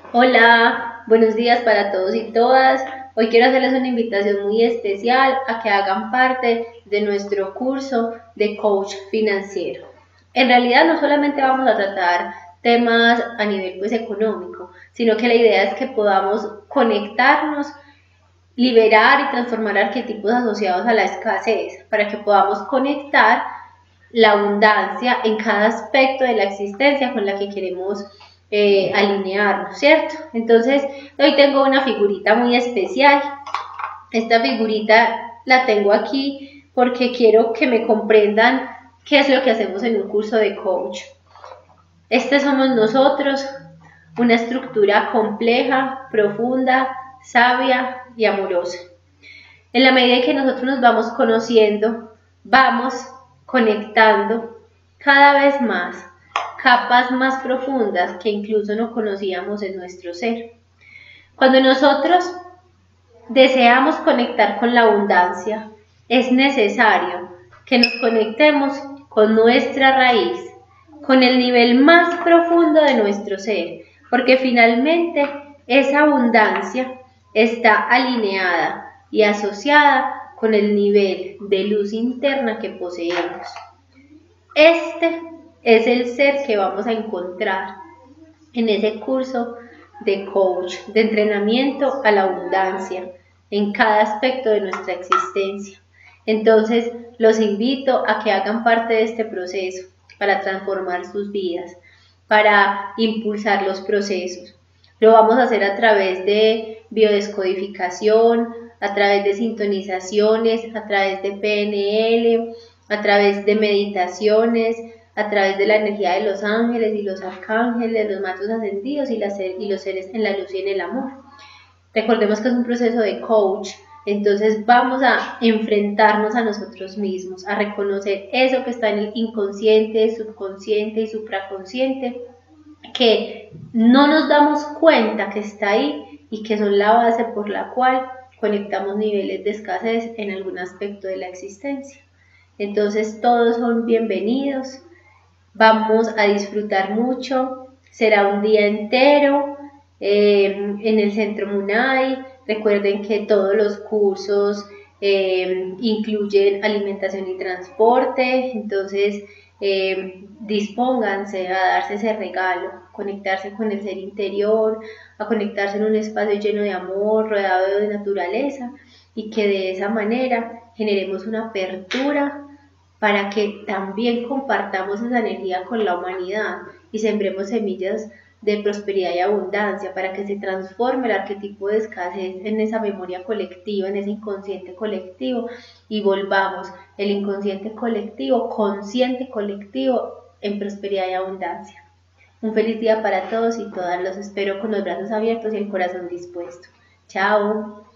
Hola, buenos días para todos y todas. Hoy quiero hacerles una invitación muy especial a que hagan parte de nuestro curso de coach financiero. En realidad no solamente vamos a tratar temas a nivel económico, sino que la idea es que podamos conectarnos, liberar y transformar arquetipos asociados a la escasez para que podamos conectar la abundancia en cada aspecto de la existencia con la que queremos alinearnos, ¿cierto? Entonces, hoy tengo una figurita muy especial. Esta figurita la tengo aquí porque quiero que me comprendan qué es lo que hacemos en un curso de coach. Este somos nosotros, una estructura compleja, profunda, sabia y amorosa. En la medida en que nosotros nos vamos conociendo, vamos conectando cada vez más capas más profundas que incluso no conocíamos en nuestro ser. Cuando nosotros deseamos conectar con la abundancia, es necesario que nos conectemos con nuestra raíz, con el nivel más profundo de nuestro ser, porque finalmente esa abundancia está alineada y asociada con el nivel de luz interna que poseemos. Este es el ser que vamos a encontrar en ese curso de coach, de entrenamiento a la abundancia en cada aspecto de nuestra existencia. Entonces, los invito a que hagan parte de este proceso para transformar sus vidas, para impulsar los procesos. Lo vamos a hacer a través de biodescodificación, a través de sintonizaciones, a través de PNL, a través de meditaciones, a través de la energía de los ángeles y los arcángeles, los maestros ascendidos y los seres en la luz y en el amor. Recordemos que es un proceso de coach, entonces vamos a enfrentarnos a nosotros mismos, a reconocer eso que está en el inconsciente, subconsciente y supraconsciente, que no nos damos cuenta que está ahí y que son la base por la cual conectamos niveles de escasez en algún aspecto de la existencia. Entonces todos son bienvenidos, vamos a disfrutar mucho, será un día entero en el Centro Munay. Recuerden que todos los cursos incluyen alimentación y transporte, entonces dispónganse a darse ese regalo, conectarse con el ser interior, a conectarse en un espacio lleno de amor, rodeado de naturaleza, y que de esa manera generemos una apertura para que también compartamos esa energía con la humanidad y sembremos semillas de prosperidad y abundancia para que se transforme el arquetipo de escasez en esa memoria colectiva, en ese inconsciente colectivo, y volvamos el inconsciente colectivo, consciente colectivo, en prosperidad y abundancia. Un feliz día para todos y todas, los espero con los brazos abiertos y el corazón dispuesto. Chao.